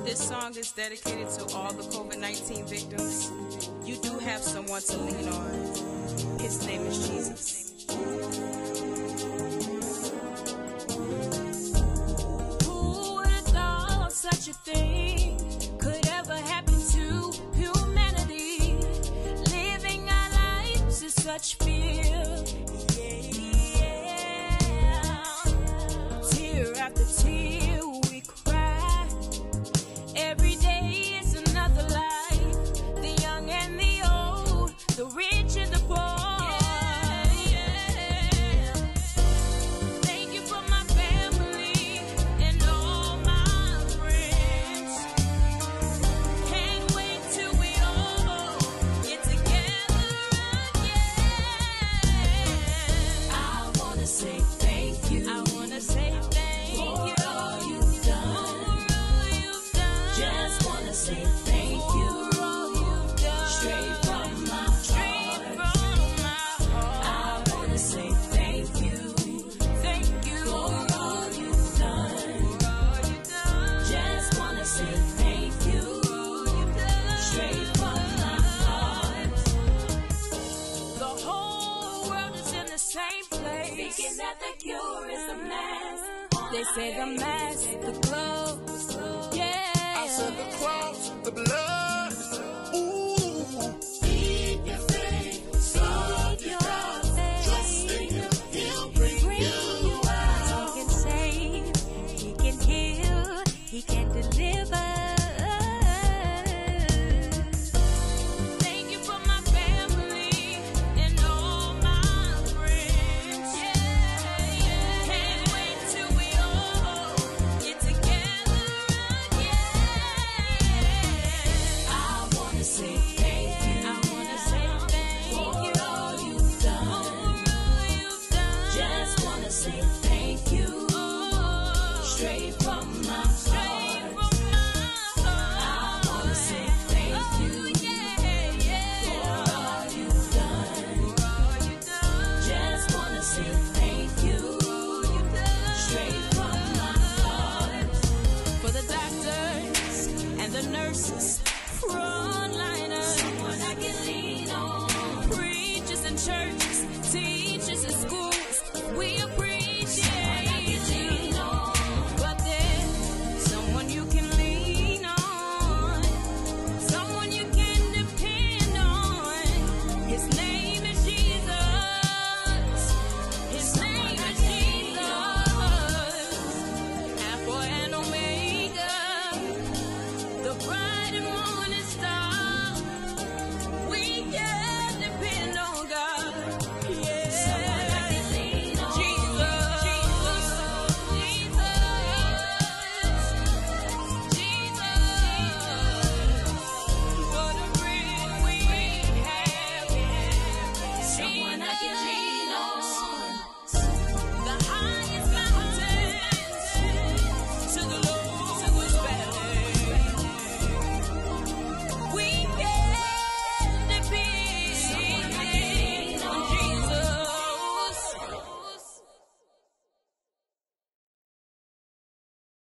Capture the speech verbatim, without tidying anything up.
This song is dedicated to all the COVID nineteen victims. You do have someone to lean on. His name is Jesus. Who would have thought such a thing could ever happen to humanity? Living our lives in such fear. Yeah. Tear after tear we cry. Every day is another life. The young and the old, the rich and the poor. They say the mask, the gloves, yeah. I said the cross, the blood. Ooh. Keep your faith, start your trust. Trust in Him, He'll bring, bring you, you out. He can save, He can heal, He can deliver. Say thank you, straight from my heart.